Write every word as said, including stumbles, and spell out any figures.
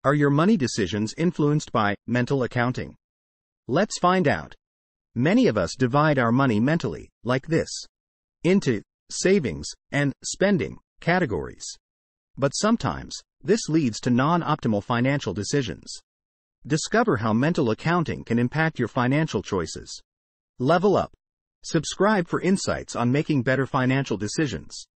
Are your money decisions influenced by mental accounting? Let's find out. Many of us divide our money mentally, like this, into savings and spending categories. But sometimes, this leads to non-optimal financial decisions. Discover how mental accounting can impact your financial choices. Level up. Subscribe for insights on making better financial decisions.